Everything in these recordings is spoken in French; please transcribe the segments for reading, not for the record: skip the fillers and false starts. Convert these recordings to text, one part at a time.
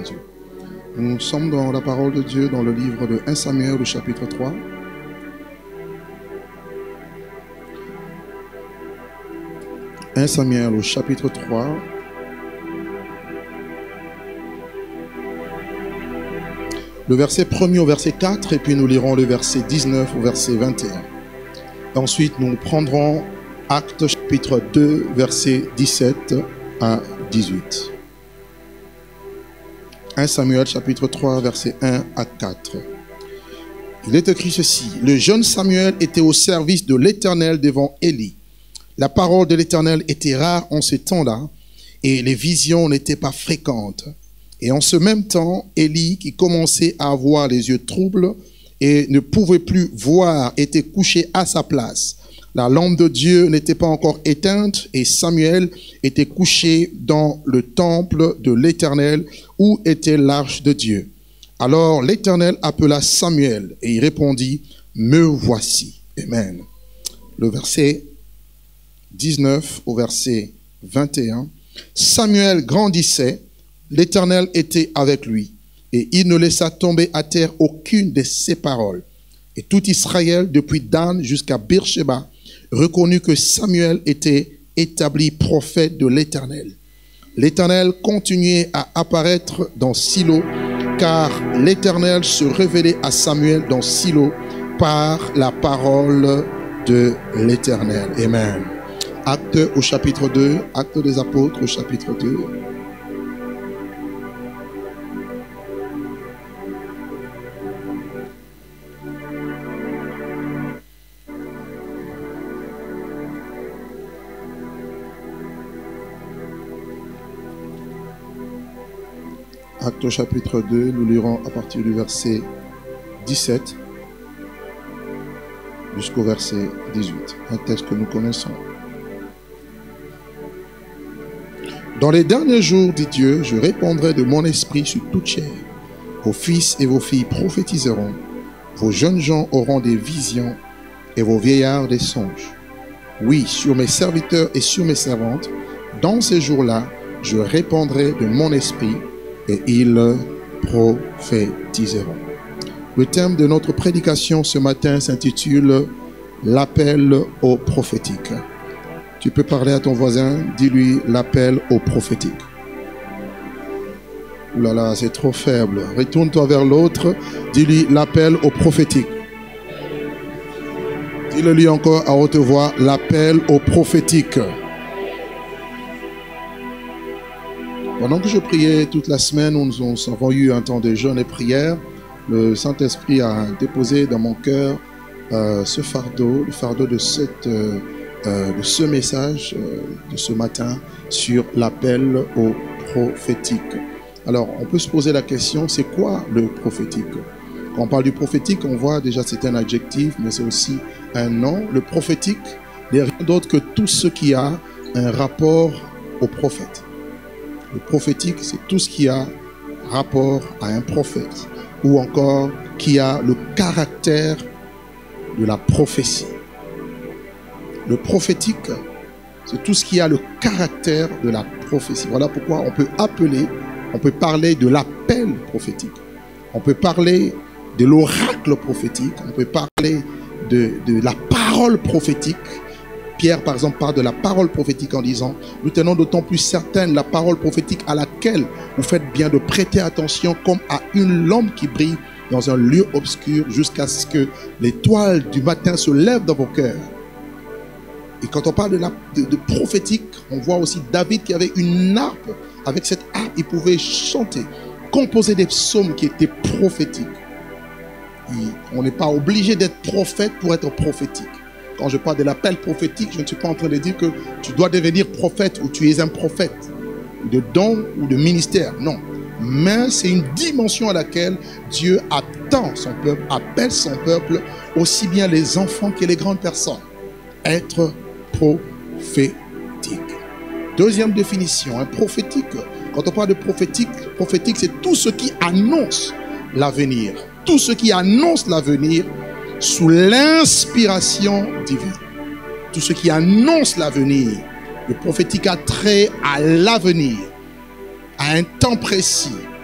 Dieu. Nous sommes dans la parole de Dieu, dans le livre de 1 Samuel, le chapitre 3. « 1 Samuel, au chapitre 3. Le verset 1er au verset 4, et puis nous lirons le verset 19 au verset 21. Ensuite, nous prendrons Actes chapitre 2, verset 17 à 18. 1 Samuel chapitre 3, verset 1 à 4. Il est écrit ceci. Le jeune Samuel était au service de l'Éternel devant Élie. La parole de l'Éternel était rare en ce temps-là, et les visions n'étaient pas fréquentes. Et en ce même temps, Élie, qui commençait à avoir les yeux troubles et ne pouvait plus voir, était couché à sa place. La lampe de Dieu n'était pas encore éteinte et Samuel était couché dans le temple de l'Éternel où était l'arche de Dieu. Alors l'Éternel appela Samuel et il répondit, « Me voici. » Amen. Le verset 19 au verset 21. Samuel grandissait, l'Éternel était avec lui et il ne laissa tomber à terre aucune de ses paroles. Et tout Israël, depuis Dan jusqu'à Beersheba, reconnut que Samuel était établi prophète de l'Éternel. L'Éternel continuait à apparaître dans Silo, car l'Éternel se révélait à Samuel dans Silo par la parole de l'Éternel. Amen. Actes au chapitre 2, Actes des apôtres au chapitre 2. Actes au chapitre 2, nous lirons à partir du verset 17 jusqu'au verset 18, un texte que nous connaissons. Dans les derniers jours, dit Dieu, je répandrai de mon esprit sur toute chair. Vos fils et vos filles prophétiseront, vos jeunes gens auront des visions et vos vieillards des songes. Oui, sur mes serviteurs et sur mes servantes, dans ces jours-là, je répandrai de mon esprit et ils prophétiseront. Le thème de notre prédication ce matin s'intitule « L'appel au prophétique ». Tu peux parler à ton voisin, dis-lui l'appel au prophétique. Ouh là là, c'est trop faible. Retourne-toi vers l'autre, dis-lui l'appel au prophétique. Dis-le lui encore à haute voix, l'appel au prophétique. Pendant que je priais toute la semaine, nous avons eu un temps de jeûne et prière. Le Saint-Esprit a déposé dans mon cœur ce fardeau, le fardeau de ce message de ce matin sur l'appel au prophétique. Alors, on peut se poser la question, c'est quoi le prophétique? Quand on parle du prophétique, on voit déjà c'est un adjectif, mais c'est aussi un nom. Le prophétique n'est rien d'autre que tout ce qui a un rapport au prophète. Le prophétique, c'est tout ce qui a rapport à un prophète ou encore qui a le caractère de la prophétie. Le prophétique, c'est tout ce qui a le caractère de la prophétie. Voilà pourquoi on peut parler de l'appel prophétique. On peut parler de l'oracle prophétique. On peut parler de la parole prophétique. Pierre, par exemple, parle de la parole prophétique en disant « Nous tenons d'autant plus certaine la parole prophétique à laquelle vous faites bien de prêter attention comme à une lampe qui brille dans un lieu obscur jusqu'à ce que l'étoile du matin se lève dans vos cœurs. » Et quand on parle de prophétique, on voit aussi David qui avait une harpe. Avec cette harpe, il pouvait chanter, composer des psaumes qui étaient prophétiques. Et on n'est pas obligé d'être prophète pour être prophétique. Quand je parle de l'appel prophétique, je ne suis pas en train de dire que tu dois devenir prophète ou tu es un prophète, de don ou de ministère. Non. Mais c'est une dimension à laquelle Dieu attend son peuple, appelle son peuple, aussi bien les enfants que les grandes personnes. Être prophétique. Deuxième définition, un prophétique. Quand on parle de prophétique, c'est tout ce qui annonce l'avenir. Tout ce qui annonce l'avenir sous l'inspiration divine. Tout ce qui annonce l'avenir. Le prophétique a trait à l'avenir, à un temps précis,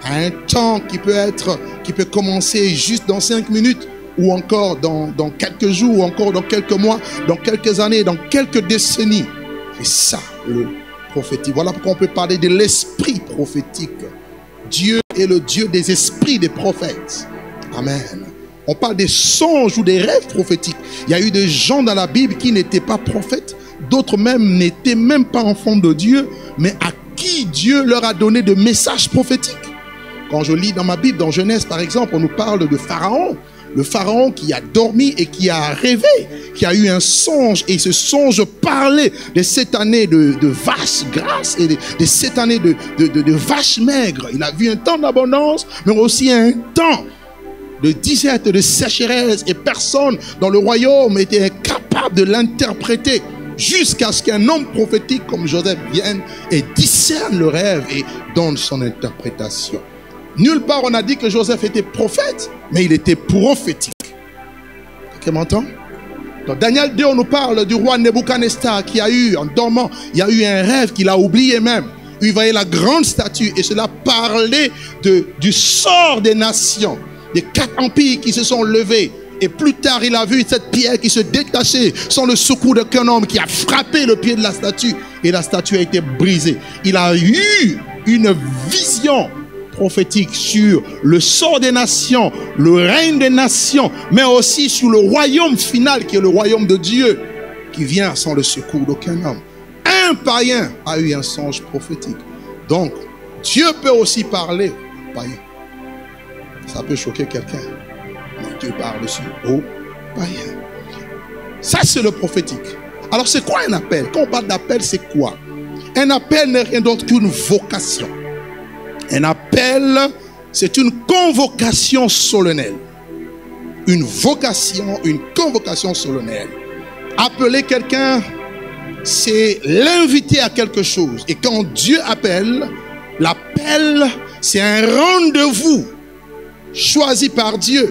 à un temps qui peut commencer juste dans 5 minutes, ou encore dans quelques jours, ou encore dans quelques mois, dans quelques années, dans quelques décennies. C'est ça le prophétique. Voilà pourquoi on peut parler de l'esprit prophétique. Dieu est le Dieu des esprits des prophètes. Amen. On parle des songes ou des rêves prophétiques. Il y a eu des gens dans la Bible qui n'étaient pas prophètes, d'autres même n'étaient même pas enfants de Dieu, mais à qui Dieu leur a donné de messages prophétiques. Quand je lis dans ma Bible, dans Genèse par exemple, on nous parle de Pharaon. Le Pharaon qui a dormi et qui a rêvé, qui a eu un songe, et ce songe parlait de 7 années de vaches grasses et de 7 années de vaches maigres. Il a vu un temps d'abondance, mais aussi un temps de disette, de sécheresse, et personne dans le royaume était capable de l'interpréter, jusqu'à ce qu'un homme prophétique comme Joseph vienne et discerne le rêve et donne son interprétation. Nulle part on a dit que Joseph était prophète, mais il était prophétique. Quelqu'un m'entend? Dans Daniel 2, on nous parle du roi Nebuchadnezzar qui a eu, en dormant, il y a eu un rêve qu'il a oublié même. Il voyait la grande statue et cela parlait du sort des nations, des 4 empires qui se sont levés. Et plus tard, il a vu cette pierre qui se détachait sans le secours d'aucun homme, qui a frappé le pied de la statue et la statue a été brisée. Il a eu une vision prophétique sur le sort des nations, le règne des nations, mais aussi sur le royaume final qui est le royaume de Dieu, qui vient sans le secours d'aucun homme. Un païen a eu un songe prophétique. Donc, Dieu peut aussi parler aux païens. Ça peut choquer quelqu'un, mais Dieu parle aussi aux païens. Ça, c'est le prophétique. Alors, c'est quoi un appel? Quand on parle d'appel, c'est quoi? Un appel n'est rien d'autre qu'une vocation. Un appel, c'est une convocation solennelle. Une vocation, une convocation solennelle. Appeler quelqu'un, c'est l'inviter à quelque chose. Et quand Dieu appelle, l'appel, c'est un rendez-vous choisi par Dieu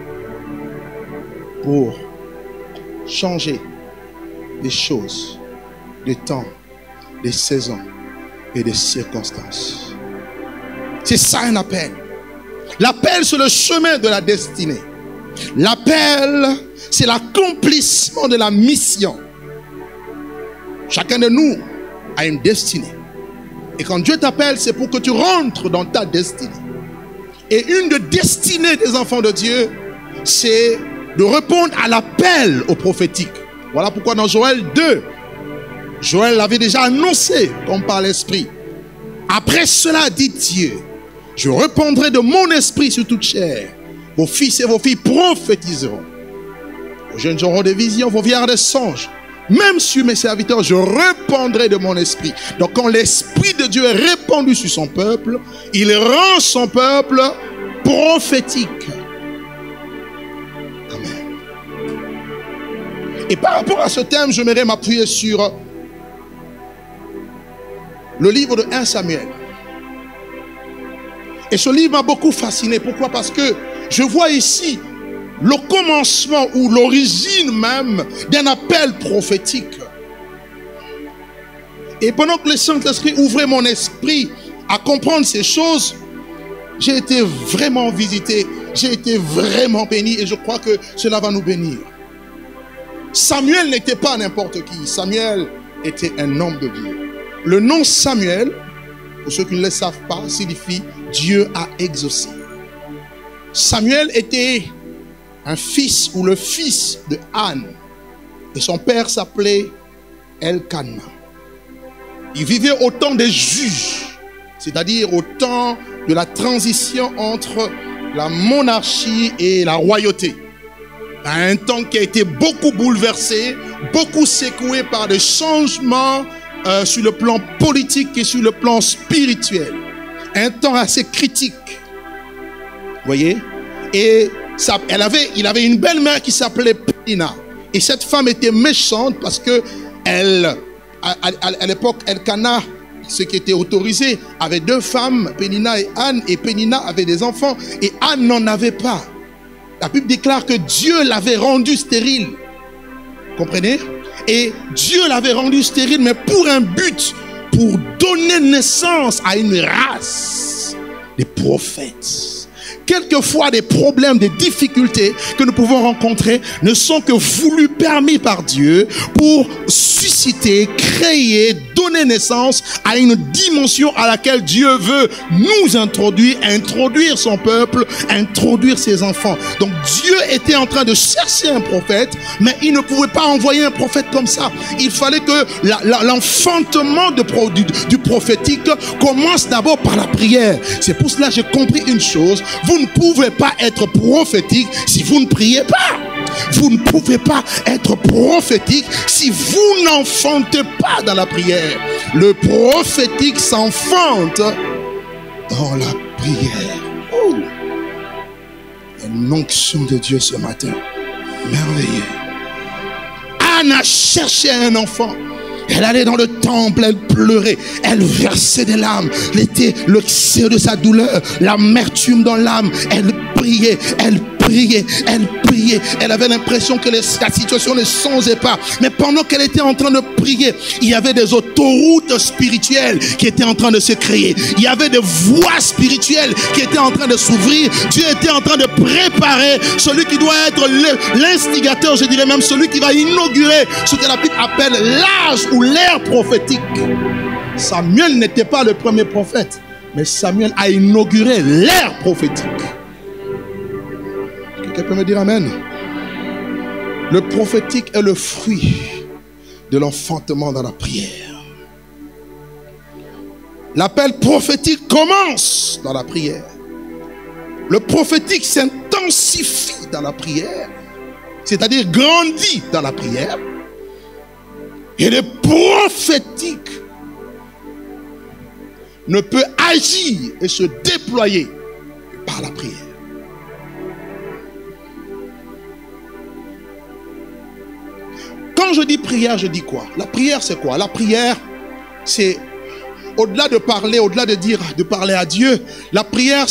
pour changer des choses, des temps, des saisons et des circonstances. C'est ça un appel. L'appel, c'est le chemin de la destinée. L'appel, c'est l'accomplissement de la mission. Chacun de nous a une destinée. Et quand Dieu t'appelle, c'est pour que tu rentres dans ta destinée. Et une des destinées des enfants de Dieu, c'est de répondre à l'appel au prophétique. Voilà pourquoi dans Joël 2, Joël l'avait déjà annoncé comme par l'Esprit. Après cela, dit Dieu, je répandrai de mon esprit sur toute chair. Vos fils et vos filles prophétiseront. Vos jeunes auront des visions, vos vieillards des songes. Même sur mes serviteurs, je répandrai de mon esprit. Donc quand l'esprit de Dieu est répandu sur son peuple, il rend son peuple prophétique. Amen. Et par rapport à ce thème, j'aimerais m'appuyer sur le livre de 1 Samuel. Et ce livre m'a beaucoup fasciné. Pourquoi? Parce que je vois ici le commencement ou l'origine même d'un appel prophétique. Et pendant que le Saint-Esprit ouvrait mon esprit à comprendre ces choses, j'ai été vraiment visité, j'ai été vraiment béni et je crois que cela va nous bénir. Samuel n'était pas n'importe qui. Samuel était un homme de Dieu. Le nom Samuel, pour ceux qui ne le savent pas, signifie Dieu a exaucé. Samuel était un fils ou le fils de Anne. Et son père s'appelait Elkanah. Il vivait au temps des juges, c'est-à-dire au temps de la transition entre la monarchie et la royauté. Un temps qui a été beaucoup bouleversé, beaucoup secoué par des changements sur le plan politique et sur le plan spirituel. Un temps assez critique. Vous voyez? Et il avait une belle-mère qui s'appelait Pénina. Et cette femme était méchante parce que à l'époque, Elkanah, ce qui était autorisé, avait 2 femmes, Pénina et Anne. Et Pénina avait des enfants et Anne n'en avait pas. La Bible déclare que Dieu l'avait rendue stérile. Comprenez? Et Dieu l'avait rendue stérile, mais pour un but, pour donner naissance à une race des prophètes. Quelquefois, des problèmes, des difficultés que nous pouvons rencontrer ne sont que voulus, permis par Dieu pour susciter, créer, donner naissance à une dimension à laquelle Dieu veut nous introduire, introduire son peuple, introduire ses enfants. Donc Dieu était en train de chercher un prophète, mais il ne pouvait pas envoyer un prophète comme ça. Il fallait que l'enfantement du prophétique commence d'abord par la prière. C'est pour cela que j'ai compris une chose. Vous ne pouvez pas être prophétique si vous ne priez pas. Vous ne pouvez pas être prophétique si vous n'enfantez pas dans la prière. Le prophétique s'enfante dans la prière. Oh, une onction de Dieu ce matin. Merveilleux. Anne a cherché un enfant. Elle allait dans le temple, elle pleurait, elle versait des larmes, l'excès de sa douleur, l'amertume dans l'âme, elle priait, elle priait, elle priait. Elle avait l'impression que la situation ne songeait pas. Mais pendant qu'elle était en train de prier, il y avait des autoroutes spirituelles qui étaient en train de se créer. Il y avait des voies spirituelles qui étaient en train de s'ouvrir. Dieu était en train de préparer celui qui doit être l'instigateur, je dirais même celui qui va inaugurer ce que la Bible appelle l'âge ou l'ère prophétique. Samuel n'était pas le premier prophète, mais Samuel a inauguré l'ère prophétique. Quelqu'un peut me dire amen? Le prophétique est le fruit de l'enfantement dans la prière. L'appel prophétique commence dans la prière. Le prophétique s'intensifie dans la prière, c'est-à-dire grandit dans la prière. Et le prophétique ne peut agir et se déployer que par la prière. Quand je dis prière, je dis quoi? La prière, c'est quoi? La prière, c'est au-delà de parler, au-delà de dire, de parler à Dieu. La prière,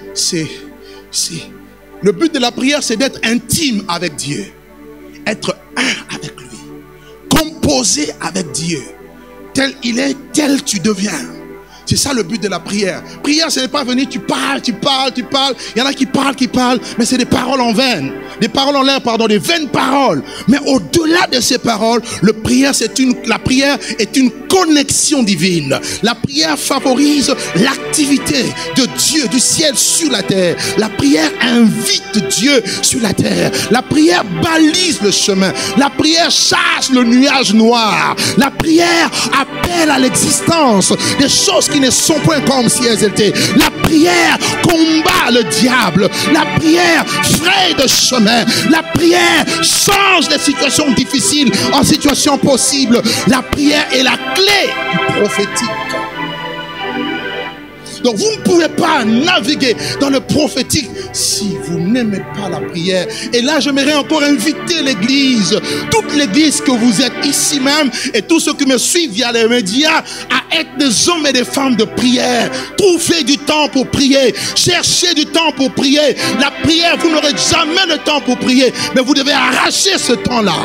le but de la prière, c'est d'être intime avec Dieu, être un avec lui, composer avec Dieu. Tel il est, tel tu deviens. C'est ça le but de la prière. Prière, ce n'est pas venir, tu parles. Il y en a qui parlent, mais c'est des paroles en vain. Des paroles en l'air, pardon, des vaines paroles. Mais au-delà de ces paroles, la prière est une connexion divine. La prière favorise l'activité de Dieu, du ciel sur la terre. La prière invite Dieu sur la terre. La prière balise le chemin. La prière chasse le nuage noir. La prière appelle à l'existence des choses qui ne sont point comme si elles étaient. La prière combat le diable. La prière fraye de chemin. La prière change les situations difficiles en situations possibles. La prière est la clé du prophétique. Donc vous ne pouvez pas naviguer dans le prophétique si vous n'aimez pas la prière. Et là, j'aimerais encore inviter l'église, toute l'église que vous êtes ici même, et tous ceux qui me suivent via les médias, à être des hommes et des femmes de prière. Trouvez du temps pour prier. Cherchez du temps pour prier. La prière, vous n'aurez jamais le temps pour prier, mais vous devez arracher ce temps-là.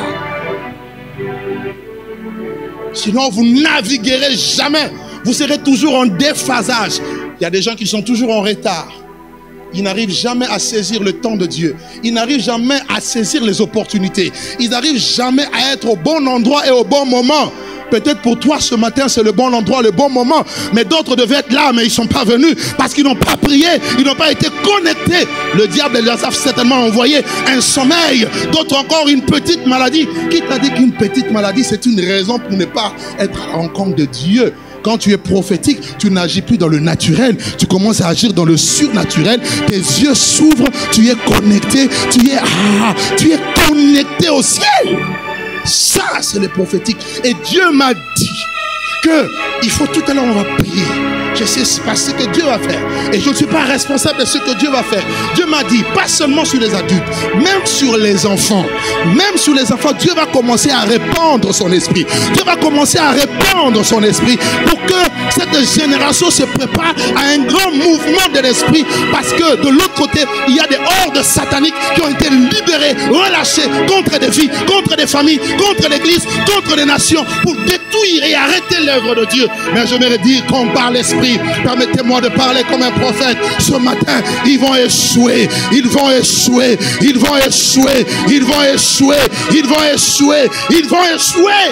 Sinon, vous naviguerez jamais. Vous serez toujours en déphasage. Il y a des gens qui sont toujours en retard. Ils n'arrivent jamais à saisir le temps de Dieu. Ils n'arrivent jamais à saisir les opportunités. Ils n'arrivent jamais à être au bon endroit et au bon moment. Peut-être pour toi ce matin c'est le bon endroit, le bon moment. Mais d'autres devaient être là, mais ils ne sont pas venus parce qu'ils n'ont pas prié. Ils n'ont pas été connectés. Le diable leur a certainement envoyé un sommeil. D'autres encore une petite maladie. Qui t'a dit qu'une petite maladie c'est une raison pour ne pas être à la rencontre de Dieu? Quand tu es prophétique, tu n'agis plus dans le naturel. Tu commences à agir dans le surnaturel. Tes yeux s'ouvrent. Tu es connecté. Tu es connecté au ciel. Ça, c'est le prophétique. Et Dieu m'a dit qu'il faut tout à l'heure, on va prier. Je sais pas ce que Dieu va faire. Et je ne suis pas responsable de ce que Dieu va faire. Dieu m'a dit, pas seulement sur les adultes, même sur les enfants. Même sur les enfants, Dieu va commencer à répandre son esprit. Dieu va commencer à répandre son esprit pour que cette génération se prépare à un grand mouvement de l'esprit, parce que de l'autre côté, il y a des hordes sataniques qui ont été libérées, relâchées contre des vies, contre des familles, contre l'église, contre les nations, pour détruire et arrêter l'œuvre de Dieu. Mais j'aimerais dire qu'on parle l'esprit. Permettez-moi de parler comme un prophète. Ce matin, ils vont échouer. Ils vont échouer. Ils vont échouer. Ils vont échouer. Ils vont échouer. Ils vont échouer.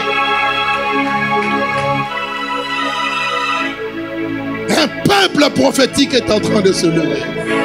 Un peuple prophétique est en train de se lever.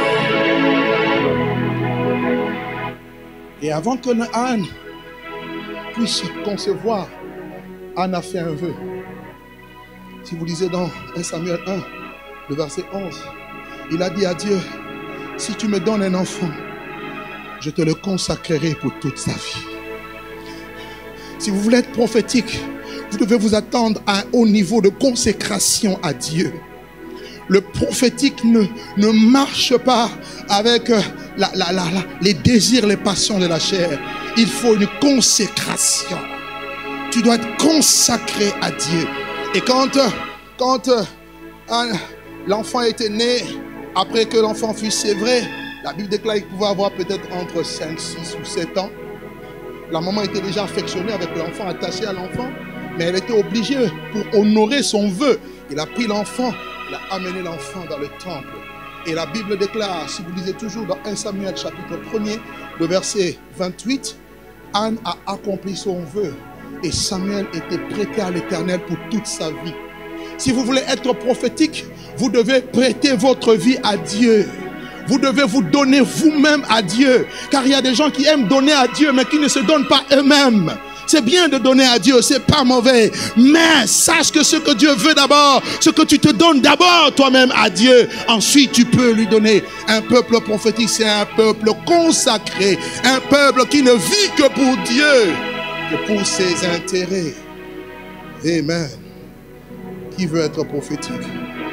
Et avant que Anne puisse concevoir, Anne a fait un vœu. Si vous lisez dans 1 Samuel 1, le verset 11, il a dit à Dieu, si tu me donnes un enfant, je te le consacrerai pour toute sa vie. Si vous voulez être prophétique, vous devez vous attendre à un haut niveau de consécration à Dieu. Le prophétique ne marche pas avec les désirs, les passions de la chair. Il faut une consécration. Tu dois être consacré à Dieu. Et quand l'enfant était né, après que l'enfant fut sévré, la Bible déclare qu'il pouvait avoir peut-être entre 5, 6 ou 7 ans. La maman était déjà affectionnée avec l'enfant, attachée à l'enfant, mais elle était obligée, pour honorer son vœu, il a pris l'enfant, il a amené l'enfant dans le temple. Et la Bible déclare, si vous lisez toujours dans 1 Samuel chapitre 1er, le verset 28, Anne a accompli son vœu et Samuel était prêté à l'Éternel pour toute sa vie. Si vous voulez être prophétique, vous devez prêter votre vie à Dieu. Vous devez vous donner vous-même à Dieu. Car il y a des gens qui aiment donner à Dieu, mais qui ne se donnent pas eux-mêmes. C'est bien de donner à Dieu, c'est pas mauvais. Mais sache que ce que Dieu veut d'abord, ce que tu te donnes d'abord toi-même à Dieu, ensuite tu peux lui donner. Un peuple prophétique, c'est un peuple consacré. Un peuple qui ne vit que pour Dieu, que pour ses intérêts. Amen. Qui veut être prophétique?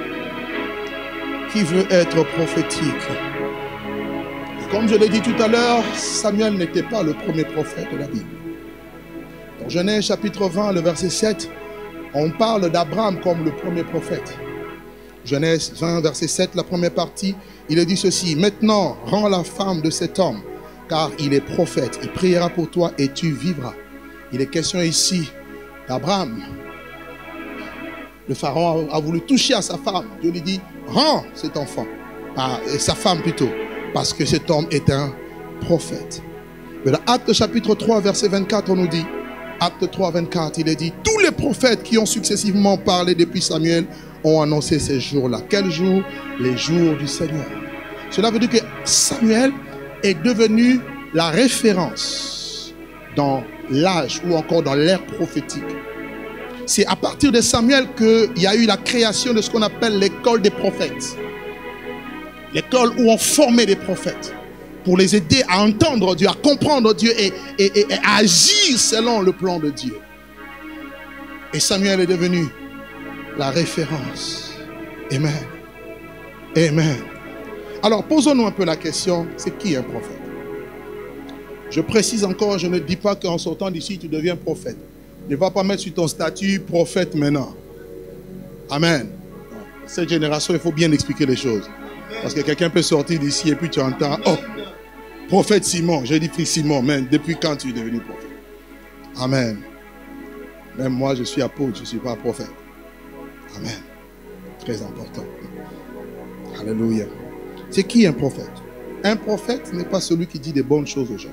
Qui veut être prophétique? Et comme je l'ai dit tout à l'heure, Samuel n'était pas le premier prophète de la Bible. Dans Genèse chapitre 20, le verset 7, on parle d'Abraham comme le premier prophète. Genèse 20, verset 7, la première partie, il est dit ceci: maintenant, rends la femme de cet homme, car il est prophète. Il priera pour toi et tu vivras. Il est question ici d'Abraham. Le pharaon a voulu toucher à sa femme. Dieu lui dit, rends cet enfant, sa femme plutôt, parce que cet homme est un prophète. Mais dans Actes chapitre 3, verset 24, on nous dit, Acte 3, 24, il est dit, tous les prophètes qui ont successivement parlé depuis Samuel ont annoncé ces jours-là. Quels jours? Les jours du Seigneur. Cela veut dire que Samuel est devenu la référence dans l'âge ou encore dans l'ère prophétique. C'est à partir de Samuel qu'il y a eu la création de ce qu'on appelle l'école des prophètes. L'école où on formait des prophètes pour les aider à entendre Dieu, à comprendre Dieu et à agir selon le plan de Dieu. Et Samuel est devenu la référence. Amen. Amen. Alors posons-nous un peu la question, c'est qui un prophète? Je précise encore, je ne dis pas qu'en sortant d'ici tu deviens prophète. Ne va pas mettre sur ton statut prophète maintenant. Amen. Cette génération, il faut bien expliquer les choses. Parce que quelqu'un peut sortir d'ici et puis tu entends, oh, prophète Simon. J'ai dit Simon, mais depuis quand tu es devenu prophète? Amen. Même moi, je suis apôtre, je ne suis pas prophète. Amen. Très important. Alléluia. C'est qui un prophète? Un prophète n'est pas celui qui dit des bonnes choses aux gens.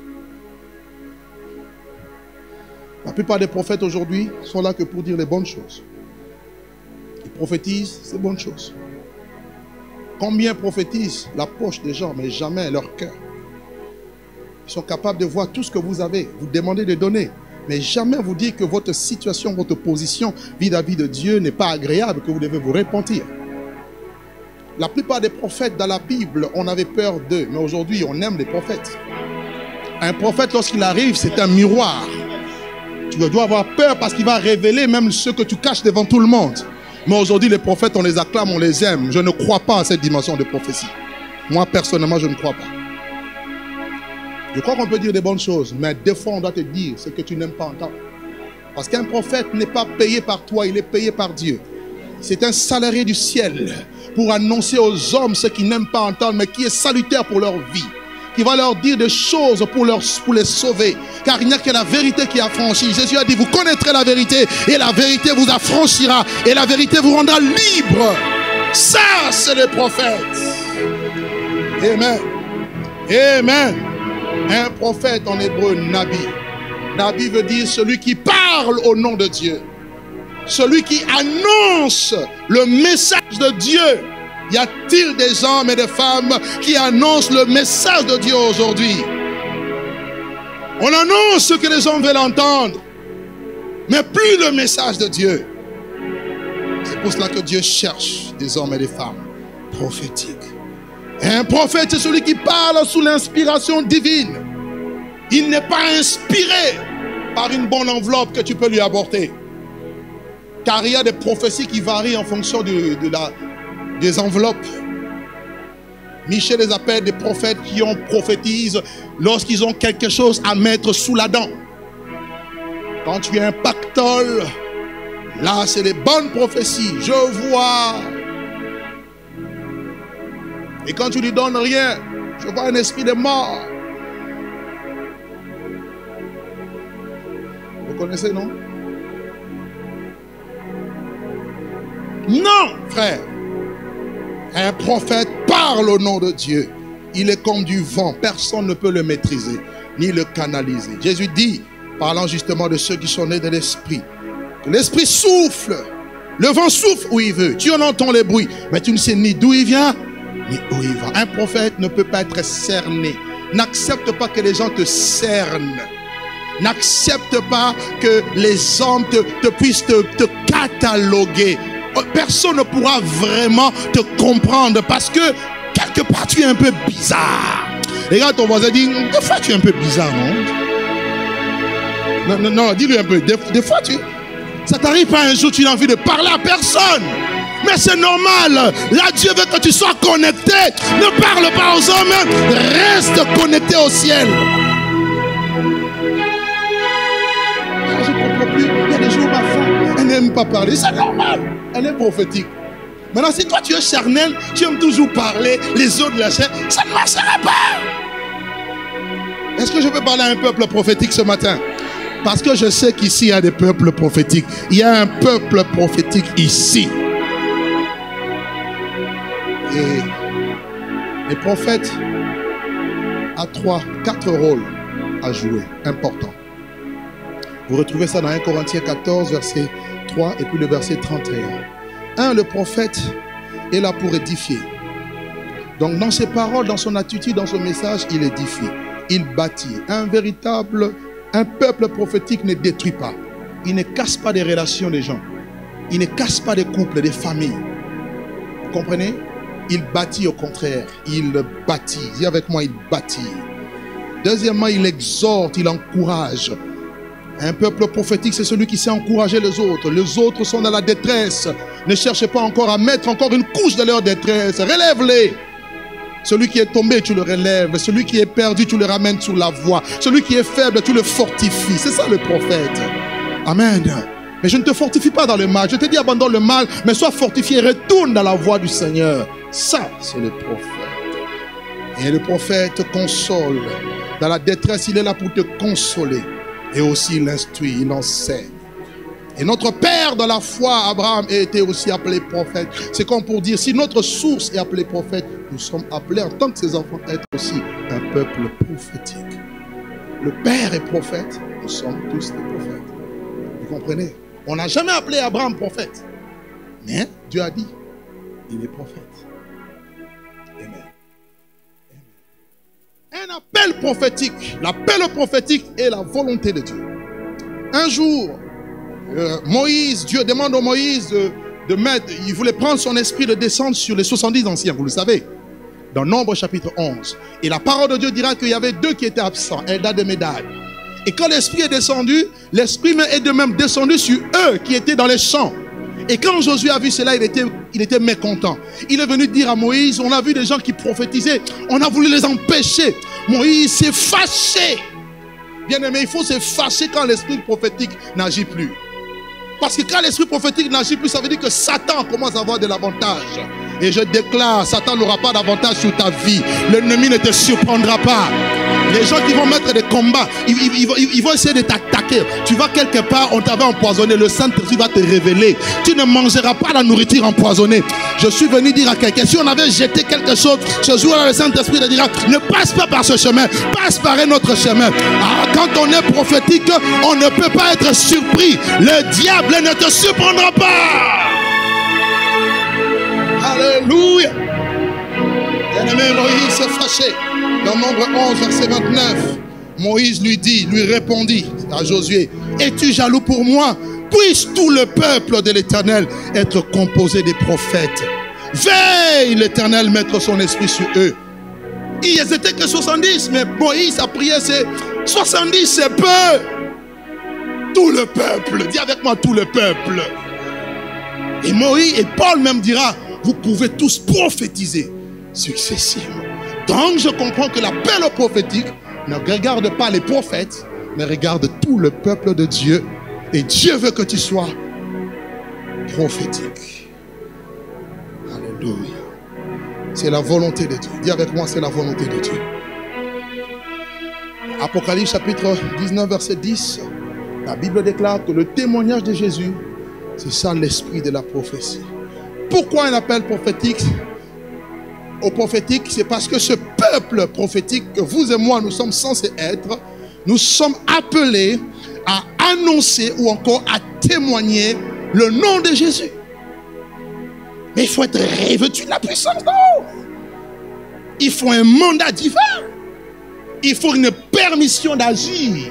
La plupart des prophètes aujourd'hui sont là que pour dire les bonnes choses. Ils prophétisent ces bonnes choses. Combien prophétisent la poche des gens, mais jamais leur cœur? Ils sont capables de voir tout ce que vous avez, vous demandez de donner, mais jamais vous dire que votre situation, votre position vis-à-vis de Dieu n'est pas agréable, que vous devez vous repentir. La plupart des prophètes dans la Bible, on avait peur d'eux, mais aujourd'hui, on aime les prophètes. Un prophète, lorsqu'il arrive, c'est un miroir. Tu dois avoir peur parce qu'il va révéler même ce que tu caches devant tout le monde. Mais aujourd'hui, les prophètes, on les acclame, on les aime. Je ne crois pas à cette dimension de prophétie. Moi, personnellement, je ne crois pas. Je crois qu'on peut dire des bonnes choses, mais des fois, on doit te dire ce que tu n'aimes pas entendre. Parce qu'un prophète n'est pas payé par toi, il est payé par Dieu. C'est un salarié du ciel pour annoncer aux hommes ce qu'ils n'aiment pas entendre, mais qui est salutaire pour leur vie. Qui va leur dire des choses pour les sauver. Car il n'y a que la vérité qui affranchit. Jésus a dit, vous connaîtrez la vérité et la vérité vous affranchira et la vérité vous rendra libre. Ça, c'est les prophètes. Amen. Amen. Un prophète en hébreu, Nabi. Nabi veut dire celui qui parle au nom de Dieu. Celui qui annonce le message de Dieu. Y a-t-il des hommes et des femmes qui annoncent le message de Dieu aujourd'hui? On annonce ce que les hommes veulent entendre, mais plus le message de Dieu. C'est pour cela que Dieu cherche des hommes et des femmes prophétiques. Et un prophète, c'est celui qui parle sous l'inspiration divine. Il n'est pas inspiré par une bonne enveloppe que tu peux lui apporter. Car il y a des prophéties qui varient en fonction des enveloppes. Michel les appelle des prophètes qui prophétisent lorsqu'ils ont quelque chose à mettre sous la dent. Quand tu es un pactole, là c'est des bonnes prophéties. Je vois. Et quand tu lui donnes rien, je vois un esprit de mort. Vous connaissez, non? Non, frère. Un prophète parle au nom de Dieu. Il est comme du vent. Personne ne peut le maîtriser, ni le canaliser. Jésus dit, parlant justement de ceux qui sont nés de l'esprit, que l'esprit souffle. Le vent souffle où il veut. Tu en entends les bruits, mais tu ne sais ni d'où il vient, ni où il va. Un prophète ne peut pas être cerné. N'accepte pas que les gens te cernent. N'accepte pas que les hommes puissent te cataloguer. Personne ne pourra vraiment te comprendre parce que quelque part tu es un peu bizarre. Regarde ton voisin, dit, des fois tu es un peu bizarre, non? Non, dis-lui un peu. Des fois ça t'arrive pas un jour, tu n'as envie de parler à personne. Mais c'est normal. Là, Dieu veut que tu sois connecté. Ne parle pas aux hommes, reste connecté au ciel. Je ne comprends plus. Il y a des jours, ma femme, elle n'aime pas parler. C'est normal. Elle est prophétique. Maintenant, si toi tu es charnel, tu aimes toujours parler, les autres de la chair, ça ne marchera pas. Est-ce que je peux parler à un peuple prophétique ce matin? Parce que je sais qu'ici, il y a des peuples prophétiques. Il y a un peuple prophétique ici. Et les prophètes ont 4 rôles à jouer, importants. Vous retrouvez ça dans 1 Corinthiens 14, verset 3 et puis le verset 31. Le prophète est là pour édifier. Donc dans ses paroles, dans son attitude, dans son message, il édifie, il bâtit. Un peuple prophétique ne détruit pas. Il ne casse pas des relations des gens. Il ne casse pas des couples, des familles. Vous comprenez? Il bâtit au contraire. Il bâtit. Dis avec moi, il bâtit. Deuxièmement, il exhorte, il encourage. Un peuple prophétique, c'est celui qui sait encourager les autres. Les autres sont dans la détresse. Ne cherchez pas encore à mettre encore une couche de leur détresse. Relève-les. Celui qui est tombé, tu le relèves. Celui qui est perdu, tu le ramènes sur la voie. Celui qui est faible, tu le fortifies. C'est ça le prophète. Amen. Mais je ne te fortifie pas dans le mal. Je te dis abandonne le mal, mais sois fortifié. Retourne dans la voie du Seigneur. Ça, c'est le prophète. Et le prophète console. Dans la détresse, il est là pour te consoler. Et aussi il instruit, il enseigne. Et notre père dans la foi, Abraham, a été aussi appelé prophète. C'est comme pour dire, si notre source est appelée prophète, nous sommes appelés en tant que ses enfants à être aussi un peuple prophétique. Le père est prophète, nous sommes tous des prophètes. Vous comprenez? On n'a jamais appelé Abraham prophète. Mais Dieu a dit, il est prophète. Amen. Un appel prophétique. L'appel prophétique est la volonté de Dieu. Un jour, Dieu demande à Moïse de mettre, il voulait prendre son esprit de descendre sur les 70 anciens, vous le savez, dans Nombre chapitre 11. Et la parole de Dieu dira qu'il y avait 2 qui étaient absents, Eldad et Médad. Et quand l'esprit est descendu, l'esprit est de même descendu sur eux qui étaient dans les champs. Et quand Josué a vu cela, il était mécontent. Il est venu dire à Moïse, on a vu des gens qui prophétisaient, on a voulu les empêcher. Moïse s'est fâché. Bien aimé, il faut se fâcher quand l'esprit prophétique n'agit plus. Parce que quand l'esprit prophétique n'agit plus, ça veut dire que Satan commence à avoir de l'avantage. Et je déclare, Satan n'aura pas d'avantage sur ta vie. L'ennemi ne te surprendra pas. Les gens qui vont mettre des combats, ils vont essayer de t'attaquer. Tu vas quelque part, on t'avait empoisonné. Le Saint-Esprit va te révéler. Tu ne mangeras pas la nourriture empoisonnée. Je suis venu dire à quelqu'un, si on avait jeté quelque chose, ce jour-là, le Saint-Esprit te dira, ne passe pas par ce chemin, passe par un autre chemin. Ah, quand on est prophétique, on ne peut pas être surpris. Le diable ne te surprendra pas. Alléluia. Bien-aimé, Moïse s'est fâché. Dans Nombre 11, verset 29, Moïse lui répondit à Josué, es-tu jaloux pour moi? Puisse tout le peuple de l'Éternel être composé des prophètes. Veille l'Éternel mettre son esprit sur eux. Ils n'étaient que 70, mais Moïse a prié, c'est 70, c'est peu. Tout le peuple, dis avec moi tout le peuple. Et Moïse et Paul même dira, vous pouvez tous prophétiser successivement. Donc je comprends que l'appel au prophétique ne regarde pas les prophètes, mais regarde tout le peuple de Dieu. Et Dieu veut que tu sois prophétique. Alléluia. C'est la volonté de Dieu. Dis avec moi, c'est la volonté de Dieu. Apocalypse chapitre 19, verset 10. La Bible déclare que le témoignage de Jésus, c'est ça l'esprit de la prophétie. Pourquoi un appel prophétique au prophétique? C'est parce que ce peuple prophétique que vous et moi nous sommes censés être, nous sommes appelés à annoncer ou encore à témoigner le nom de Jésus. Mais il faut être revêtu de la puissance. Non. Il faut un mandat divin. Il faut une permission d'agir.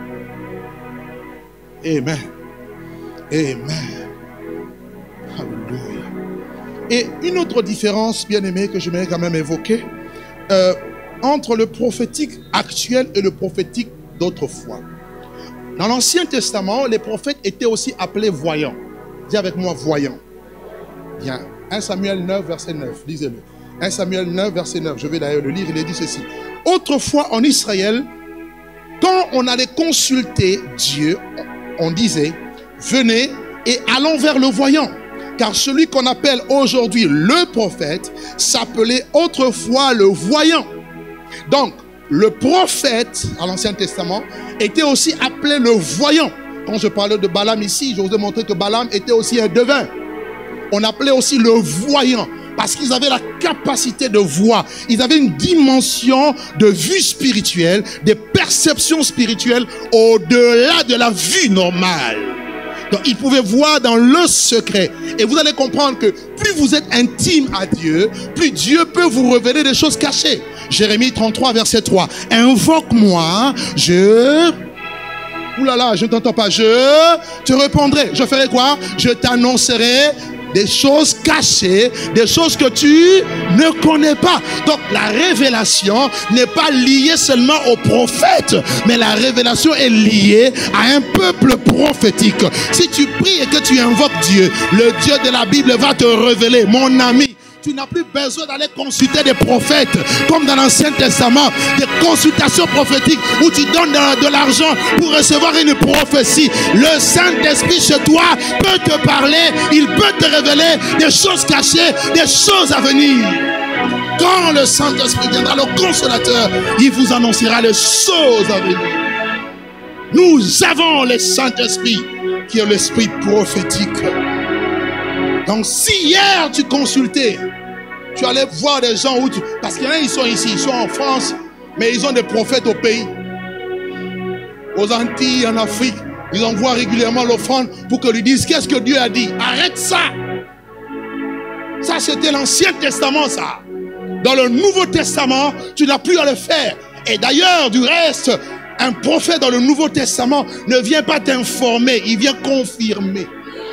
Amen. Amen. Alléluia. Et une autre différence, bien aimé, que j'aimerais quand même évoquer, entre le prophétique actuel et le prophétique d'autrefois. Dans l'Ancien Testament, les prophètes étaient aussi appelés voyants. Dis avec moi, voyants. Bien. 1 Samuel 9, verset 9. Lisez-le. 1 Samuel 9, verset 9. Je vais d'ailleurs le lire. Il est dit ceci. Autrefois, en Israël, quand on allait consulter Dieu, on disait, venez et allons vers le voyant. Car celui qu'on appelle aujourd'hui le prophète s'appelait autrefois le voyant. Donc, le prophète, à l'Ancien Testament, était aussi appelé le voyant. Quand je parlais de Balaam ici, je vous ai montré que Balaam était aussi un devin. On appelait aussi le voyant, parce qu'ils avaient la capacité de voir. Ils avaient une dimension de vue spirituelle, des perceptions spirituelles au-delà de la vue normale. Donc, ils pouvaient voir dans le secret. Et vous allez comprendre que plus vous êtes intime à Dieu, plus Dieu peut vous révéler des choses cachées. Jérémie 33, verset 3. Invoque-moi, oulala, je ne t'entends pas. Je te répondrai. Je ferai quoi? Je t'annoncerai des choses cachées, des choses que tu ne connais pas. Donc la révélation n'est pas liée seulement aux prophètes, mais la révélation est liée à un peuple prophétique. Si tu pries et que tu invoques Dieu, le Dieu de la Bible va te révéler. Mon ami, tu n'as plus besoin d'aller consulter des prophètes comme dans l'Ancien Testament, des consultations prophétiques où tu donnes de l'argent pour recevoir une prophétie. Le Saint-Esprit chez toi peut te parler, il peut te révéler des choses cachées, des choses à venir. Quand le Saint-Esprit viendra, le consolateur, il vous annoncera les choses à venir. Nous avons le Saint-Esprit qui est l'esprit prophétique. Donc si hier tu consultais, tu allais voir des gens où parce qu'il y en a, ils sont ici, ils sont en France, mais ils ont des prophètes au pays. Aux Antilles, en Afrique, ils envoient régulièrement l'offrande pour que lui disent qu'est-ce que Dieu a dit. Arrête ça. Ça c'était l'Ancien Testament, ça. Dans le Nouveau Testament, tu n'as plus à le faire. Et d'ailleurs, du reste, un prophète dans le Nouveau Testament ne vient pas t'informer, il vient confirmer.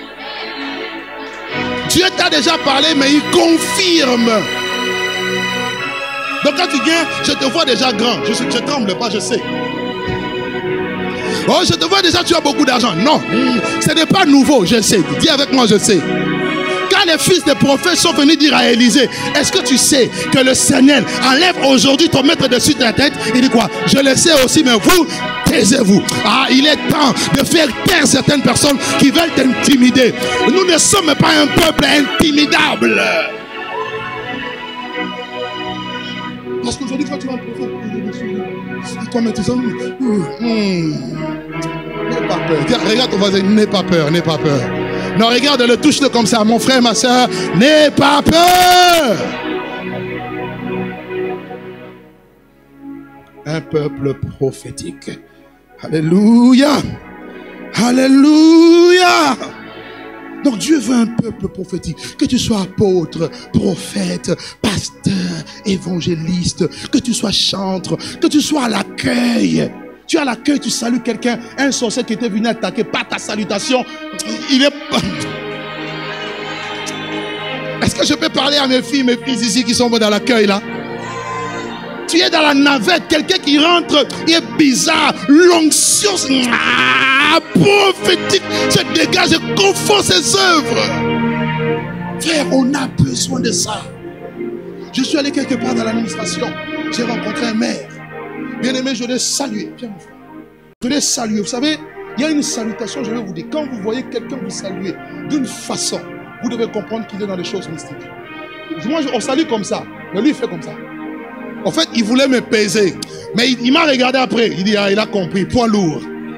Dieu t'a déjà parlé, mais il confirme. Donc quand tu viens, je te vois déjà grand. Je tremble pas, je sais. Oh, je te vois déjà, tu as beaucoup d'argent. Non, ce n'est pas nouveau, je sais. Dis avec moi, je sais. Quand les fils des prophètes sont venus dire à Élisée, est-ce que tu sais que le Seigneur enlève aujourd'hui ton maître dessus de la tête? Il dit quoi? Je le sais aussi, mais vous, taisez-vous. Ah, il est temps de faire taire certaines personnes qui veulent t'intimider. Nous ne sommes pas un peuple intimidable. Parce qu'aujourd'hui, quand tu vas préférer toi-même, tu sens, n'aie pas peur. Regarde ton voisin, n'aie pas peur, n'aie pas peur. Non, regarde-le, touche-le comme ça, mon frère, ma soeur, n'aie pas peur. Un peuple prophétique. Alléluia. Alléluia. Donc Dieu veut un peuple prophétique. Que tu sois apôtre, prophète, pasteur, évangéliste, que tu sois chantre, que tu sois à l'accueil. Tu es à l'accueil, tu salues quelqu'un, un sorcier qui était venu attaquer, pas ta salutation. Il est... Est-ce que je peux parler à mes filles, mes fils ici qui sont dans l'accueil là? Tu es dans la navette, quelqu'un qui rentre, il est bizarre, l'onction prophétique se dégage et confond ses œuvres. Frère, on a besoin de ça. Je suis allé quelque part dans l'administration, j'ai rencontré un maire. Bien aimé, je l'ai salué. Viens, mon frère. Je l'ai salué. Vous savez, il y a une salutation, je vais vous dire. Quand vous voyez quelqu'un vous saluer d'une façon, vous devez comprendre qu'il est dans les choses mystiques. Moi, on salue comme ça, mais lui, il fait comme ça. En fait, il voulait me peser. Mais il m'a regardé après. Il dit, ah, il a compris, poids lourd.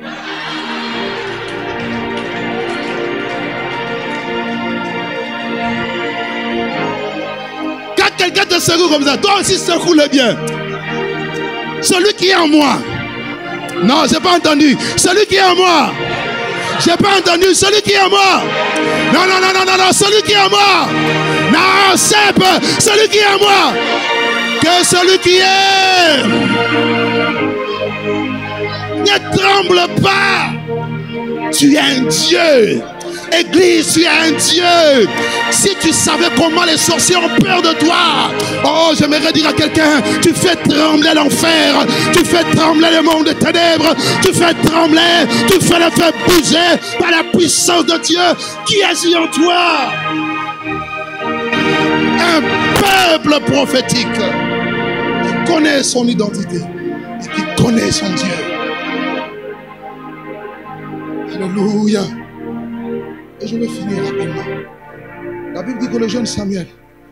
Quand quelqu'un te secoue comme ça, toi aussi secoue-le bien. Celui qui est en moi. Non, j'ai pas entendu. Celui qui est en moi. J'ai pas entendu. Celui qui est en moi. Non, non, non, non, non, non. Celui qui est en moi. Non, c'est pas. Celui qui est en moi. Que celui qui est. Ne tremble pas. Tu es un Dieu. Église, tu es un Dieu. Si tu savais comment les sorciers ont peur de toi. Oh, j'aimerais dire à quelqu'un, tu fais trembler l'enfer. Tu fais trembler le monde des ténèbres. Tu fais trembler. Tu fais le faire bouger par la puissance de Dieu qui agit en toi. Un peuple prophétique qui connaît son identité et qui connaît son Dieu. Alléluia. Et je vais finir rapidement. La Bible dit que le jeune Samuel,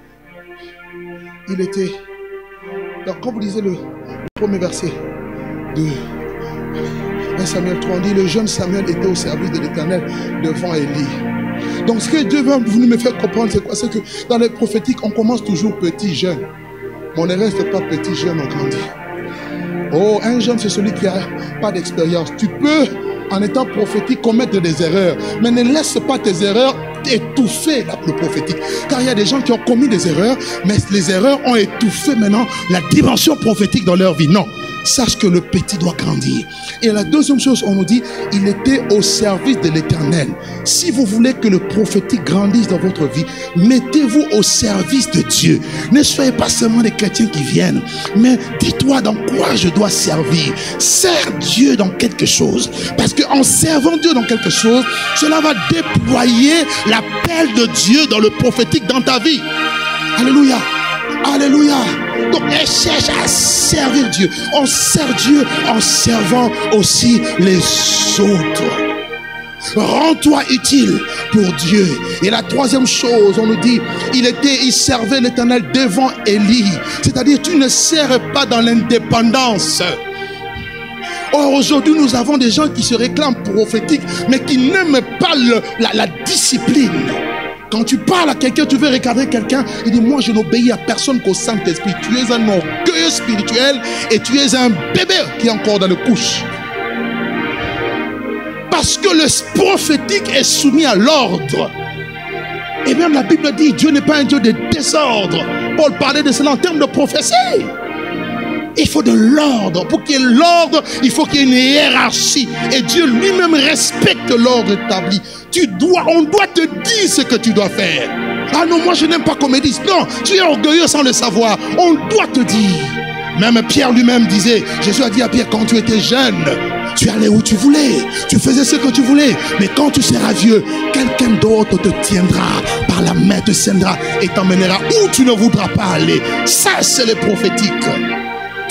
il était... Donc quand vous lisez le premier verset de 1 Samuel 3, on dit le jeune Samuel était au service de l'Éternel devant Élie. Donc ce que Dieu veut vous me faire comprendre, c'est quoi? C'est que dans les prophétiques, on commence toujours petit, jeune. Mais on ne reste pas petit, jeune, on grandit. Oh, un jeune, c'est celui qui n'a pas d'expérience. Tu peux, en étant prophétique, commettre des erreurs. Mais ne laisse pas tes erreurs étouffer le prophétique. Car il y a des gens qui ont commis des erreurs, mais les erreurs ont étouffé maintenant la dimension prophétique dans leur vie. Non. Sache que le petit doit grandir. Et la deuxième chose, on nous dit, il était au service de l'Éternel. Si vous voulez que le prophétique grandisse dans votre vie, mettez-vous au service de Dieu. Ne soyez pas seulement des chrétiens qui viennent, mais dis-toi dans quoi je dois servir. Sers Dieu dans quelque chose. Parce qu'en servant Dieu dans quelque chose, cela va déployer l'appel de Dieu dans le prophétique dans ta vie. Alléluia. Alléluia. Donc, elle cherche à servir Dieu. On sert Dieu en servant aussi les autres. Rends-toi utile pour Dieu. Et la troisième chose, on nous dit, il servait l'Éternel devant Élie. C'est-à-dire, tu ne sers pas dans l'indépendance. Or, aujourd'hui, nous avons des gens qui se réclament prophétiques, mais qui n'aiment pas la discipline. Quand tu parles à quelqu'un, tu veux recadrer quelqu'un, il dit, moi je n'obéis à personne qu'au Saint-Esprit. Tu es un orgueil spirituel et tu es un bébé qui est encore dans le couche. Parce que le prophétique est soumis à l'ordre. Et même la Bible dit, Dieu n'est pas un Dieu de désordre. Paul parlait de cela en termes de prophétie. Il faut de l'ordre. Pour qu'il y ait l'ordre, il faut qu'il y ait une hiérarchie. Et Dieu lui-même respecte l'ordre établi. On doit te dire ce que tu dois faire. Ah non, moi je n'aime pas qu'on me dise. Non, tu es orgueilleux sans le savoir. On doit te dire. Même Pierre lui-même disait, Jésus a dit à Pierre, quand tu étais jeune, tu allais où tu voulais. Tu faisais ce que tu voulais. Mais quand tu seras vieux, quelqu'un d'autre te tiendra par la main, te tiendra et t'emmènera où tu ne voudras pas aller. Ça, c'est le prophétique.